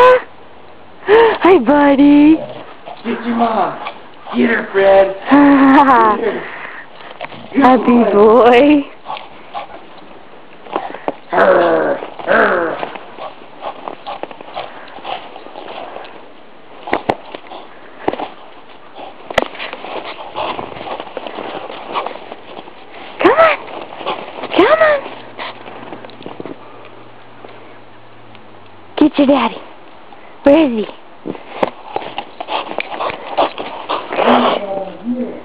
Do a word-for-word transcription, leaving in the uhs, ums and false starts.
Hi, buddy. Get your mom. Get her, Fred. Get her. Happy boy. Arr, arr. Come on. Come on. Get your daddy. Where is he? Oh, yeah.